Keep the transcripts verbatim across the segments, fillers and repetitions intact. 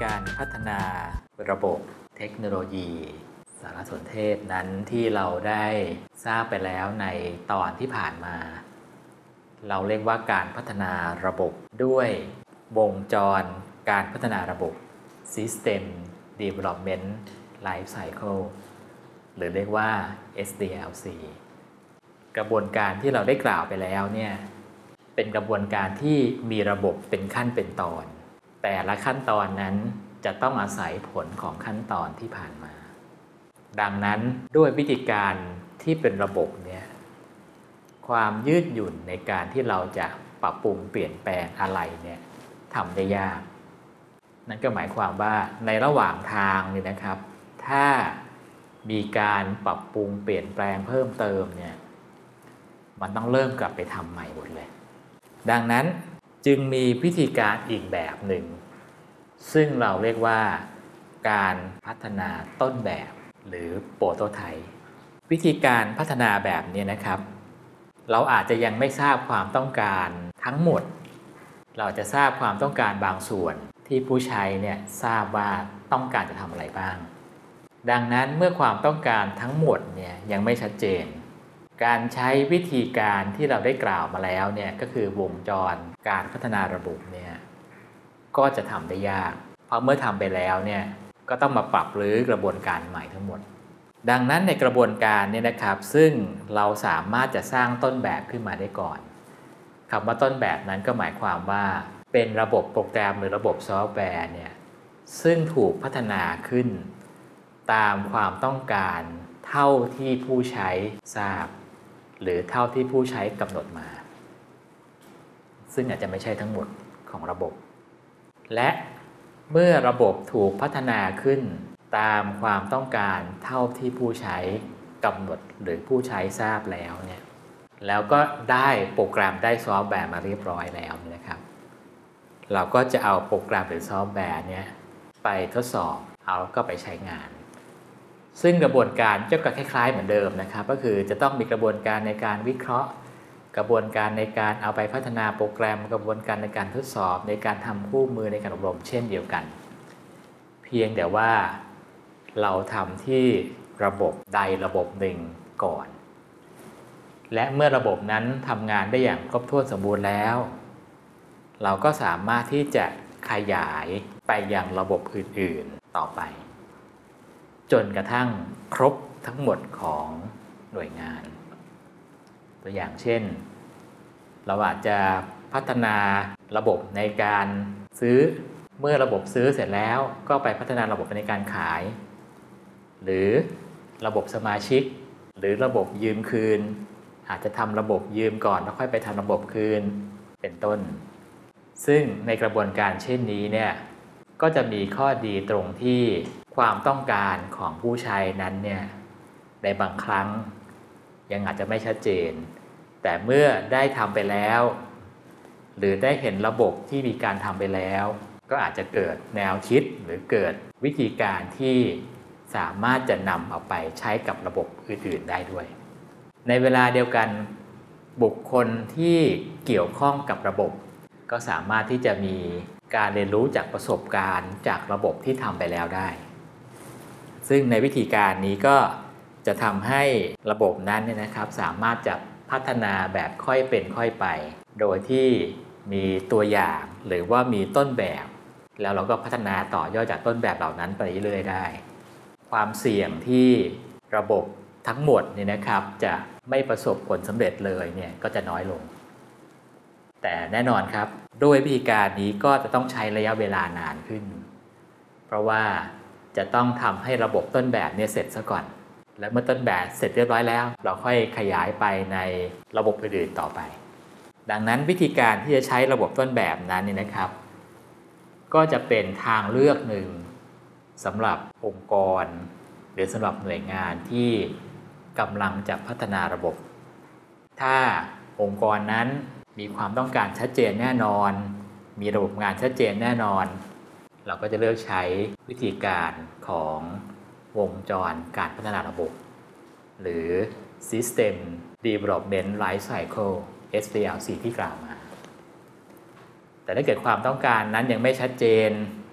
การพัฒนาระบบเทคโนโลยีสารสนเทศนั้นที่เราได้ทราบไปแล้วในตอนที่ผ่านมาเราเรียกว่าการพัฒนาระบบด้วยวงจรการพัฒนาระบบ System Development Life Cycle หรือเรียกว่า เอส ดี แอล ซี กระบวนการที่เราได้กล่าวไปแล้วเนี่ยเป็นกระบวนการที่มีระบบเป็นขั้นเป็นตอนแต่ละขั้นตอนนั้นจะต้องอาศัยผลของขั้นตอนที่ผ่านมาดังนั้นด้วยวิธีการที่เป็นระบบเนี่ยความยืดหยุ่นในการที่เราจะปรับปรุงเปลี่ยนแปลงอะไรเนี่ยทำได้ยากนั่นก็หมายความว่าในระหว่างทางนี่นะครับถ้ามีการปรับปรุงเปลี่ยนแปลงเพิ่มเติมเนี่ยมันต้องเริ่มกลับไปทำใหม่หมดเลยดังนั้นจึงมีวิธีการอีกแบบหนึ่งซึ่งเราเรียกว่าการพัฒนาต้นแบบหรือโปรโตไทป์วิธีการพัฒนาแบบนี้นะครับเราอาจจะยังไม่ทราบความต้องการทั้งหมดเราจะทราบความต้องการบางส่วนที่ผู้ใช้เนี่ยทราบว่าต้องการจะทำอะไรบ้างดังนั้นเมื่อความต้องการทั้งหมดเนี่ยยังไม่ชัดเจนการใช้วิธีการที่เราได้กล่าวมาแล้วเนี่ยก็คือวงจรการพัฒนาระบบเนี่ยก็จะทำได้ยากเพราะเมื่อทำไปแล้วเนี่ยก็ต้องมาปรับรื้อกระบวนการใหม่ทั้งหมดดังนั้นในกระบวนการนี้นะครับซึ่งเราสามารถจะสร้างต้นแบบขึ้นมาได้ก่อนคำว่าต้นแบบนั้นก็หมายความว่าเป็นระบบโปรแกรมหรือระบบซอฟต์แวร์เนี่ยซึ่งถูกพัฒนาขึ้นตามความต้องการเท่าที่ผู้ใช้ทราบหรือเท่าที่ผู้ใช้กำหนดมาซึ่งอาจจะไม่ใช่ทั้งหมดของระบบและเมื่อระบบถูกพัฒนาขึ้นตามความต้องการเท่าที่ผู้ใช้กำหนดหรือผู้ใช้ทราบแล้วเนี่ยแล้วก็ได้โปรแกรมได้ซอฟต์แวร์มาเรียบร้อยแล้วนะครับเราก็จะเอาโปรแกรมหรือซอฟต์แวร์เนี่ยไปทดสอบเอาก็ไปใช้งานซึ่งกระบวนการก็คล้ายๆเหมือนเดิมนะครับก็คือจะต้องมีกระบวนการในการวิเคราะห์กระบวนการในการเอาไปพัฒนาโปรแกรมกระบวนการในการทดสอบในการทำคู่มือในการอบรมเช่นเดียวกันเพียงแต่ว่าเราทำที่ระบบใดระบบหนึ่งก่อนและเมื่อระบบนั้นทำงานได้อย่างครบถ้วนสมบูรณ์แล้วเราก็สามารถที่จะขยายไปยังระบบอื่นๆต่อไปจนกระทั่งครบทั้งหมดของหน่วยงานตัวอย่างเช่นเราอาจจะพัฒนาระบบในการซื้อเมื่อระบบซื้อเสร็จแล้วก็ไปพัฒนาระบบในการขายหรือระบบสมาชิกหรือระบบยืมคืนอาจจะทำระบบยืมก่อนแล้วค่อยไปทำระบบคืนเป็นต้นซึ่งในกระบวนการเช่นนี้เนี่ยก็จะมีข้อดีตรงที่ความต้องการของผู้ใช้นั้นเนี่ยในบางครั้งยังอาจจะไม่ชัดเจนแต่เมื่อได้ทำไปแล้วหรือได้เห็นระบบที่มีการทำไปแล้วก็อาจจะเกิดแนวคิดหรือเกิดวิธีการที่สามารถจะนำเอาไปใช้กับระบบอื่นๆได้ด้วยในเวลาเดียวกันบุคคลที่เกี่ยวข้องกับระบบก็สามารถที่จะมีการเรียนรู้จากประสบการณ์จากระบบที่ทำไปแล้วได้ซึ่งในวิธีการนี้ก็จะทำให้ระบบนั้นเนี่ยนะครับสามารถจะพัฒนาแบบค่อยเป็นค่อยไปโดยที่มีตัวอย่างหรือว่ามีต้นแบบแล้วเราก็พัฒนาต่อยอดจากต้นแบบเหล่านั้นไปเรื่อยๆได้ความเสี่ยงที่ระบบทั้งหมดเนี่ยนะครับจะไม่ประสบผลสำเร็จเลยเนี่ยก็จะน้อยลงแต่แน่นอนครับด้วยวิธีการนี้ก็จะต้องใช้ระยะเวลานานขึ้นเพราะว่าจะต้องทำให้ระบบต้นแบบเนี่ยเสร็จซะก่อนและเมื่อต้นแบบเสร็จเรียบร้อยแล้วเราค่อยขยายไปในระบบอื่นๆต่อไปดังนั้นวิธีการที่จะใช้ระบบต้นแบบนั้นนี่นะครับก็จะเป็นทางเลือกหนึ่งสำหรับองค์กรหรือสำหรับหน่วยงานที่กำลังจะพัฒนาระบบถ้าองค์กรนั้นมีความต้องการชัดเจนแน่นอนมีระบบงานชัดเจนแน่นอนเราก็จะเลือกใช้วิธีการของวงจรการพัฒนาระบบหรือ System Development Life Cycle เอส ดี แอล ซี ที่กล่าวมาแต่ถ้าเกิดความต้องการนั้นยังไม่ชัดเจน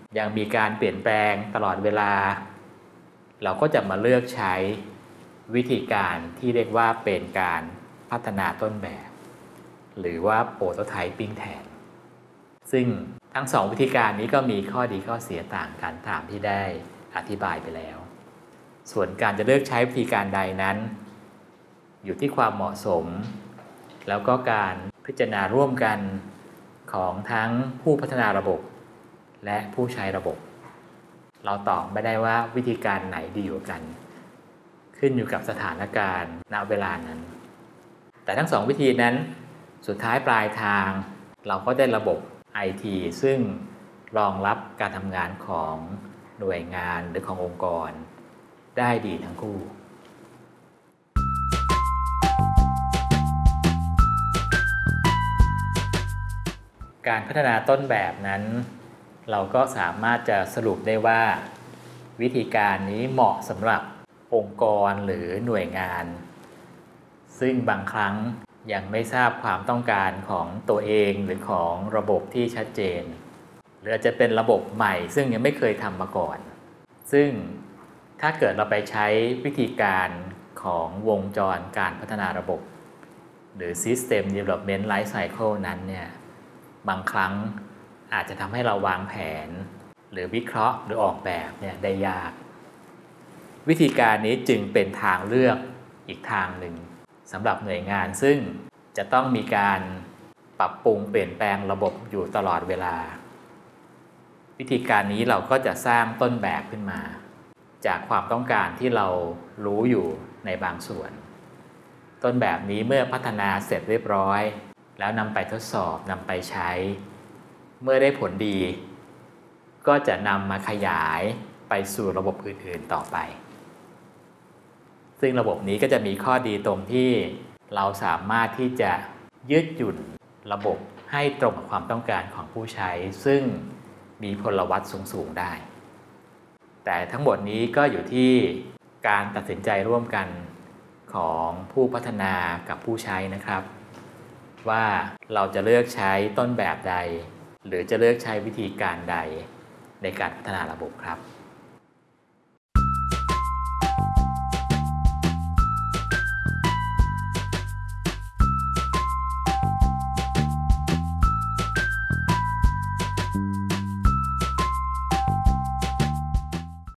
ยังมีการเปลี่ยนแปลงตลอดเวลาเราก็จะมาเลือกใช้วิธีการที่เรียกว่าเป็นการพัฒนาต้นแบบหรือว่า Prototyping แทนซึ่งทั้งสองวิธีการนี้ก็มีข้อดีข้อเสียต่างกันตามที่ได้อธิบายไปแล้วส่วนการจะเลือกใช้วิธีการใดนั้นอยู่ที่ความเหมาะสมแล้วก็การพิจารณาร่วมกันของทั้งผู้พัฒนาระบบและผู้ใช้ระบบเราตอบไม่ได้ว่าวิธีการไหนดีกว่ากันขึ้นอยู่กับสถานการณ์ณเวลานั้นแต่ทั้งสองวิธีนั้นสุดท้ายปลายทางเราก็ได้ระบบ ไอ ที ซึ่งรองรับการทำงานของหน่วยงานหรือขององค์กรได้ดีทั้งคู่การพัฒนาต้นแบบนั้นเราก็สามารถจะสรุปได้ว่าวิธีการนี้เหมาะสำหรับองค์กรหรือหน่วยงานซึ่งบางครั้งยังไม่ทราบความต้องการของตัวเองหรือของระบบที่ชัดเจนหรืออาจจะเป็นระบบใหม่ซึ่งยังไม่เคยทำมาก่อนซึ่งถ้าเกิดเราไปใช้วิธีการของวงจรการพัฒนาระบบหรือ System Development Life Cycle นั้นเนี่ยบางครั้งอาจจะทำให้เราวางแผนหรือวิเคราะห์หรือออกแบบเนี่ยได้ยากวิธีการนี้จึงเป็นทางเลือกอีกทางหนึ่งสำหรับหน่วยงานซึ่งจะต้องมีการปรับปรุงเปลี่ยนแปลงระบบอยู่ตลอดเวลาวิธีการนี้เราก็จะสร้างต้นแบบขึ้นมาจากความต้องการที่เรารู้อยู่ในบางส่วนต้นแบบนี้เมื่อพัฒนาเสร็จเรียบร้อยแล้วนำไปทดสอบนำไปใช้เมื่อได้ผลดีก็จะนำมาขยายไปสู่ระบบอื่นๆต่อไปซึ่งระบบนี้ก็จะมีข้อดีตรงที่เราสามารถที่จะยืดหยุ่นระบบให้ตรงกับความต้องการของผู้ใช้ซึ่งมีพลวัตสูงๆได้แต่ทั้งหมดนี้ก็อยู่ที่การตัดสินใจร่วมกันของผู้พัฒนากับผู้ใช้นะครับว่าเราจะเลือกใช้ต้นแบบใดหรือจะเลือกใช้วิธีการใดในการพัฒนาระบบครับ